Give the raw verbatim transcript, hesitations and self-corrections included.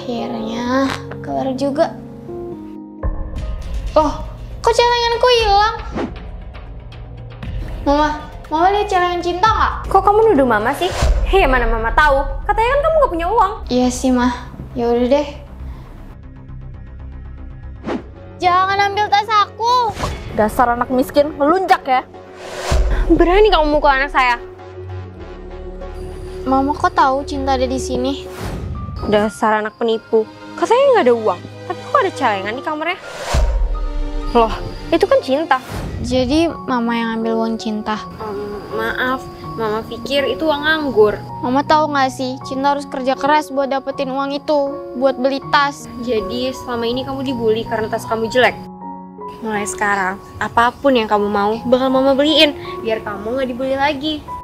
Akhirnya keluar juga. Oh, kok celenganku hilang? Mama, Mama lihat celengan Cinta nggak? Kok kamu nuduh Mama sih? Hei, mana Mama tahu? Katanya kan kamu nggak punya uang. Iya sih, Mah. Ya udah deh. Jangan ambil tas aku. Dasar anak miskin, melunjak ya. Berani kamu mukul anak saya? Mama kok tahu Cinta ada di sini? Dasar anak penipu. Katanya nggak ada uang, tapi kok ada celengan di kamarnya? Loh, itu kan Cinta. Jadi Mama yang ambil uang Cinta. Um, maaf, Mama pikir itu uang nganggur. Mama tahu nggak sih, Cinta harus kerja keras buat dapetin uang itu, buat beli tas. Jadi selama ini kamu dibully karena tas kamu jelek? Mulai sekarang, apapun yang kamu mau bakal Mama beliin, biar kamu nggak dibully lagi.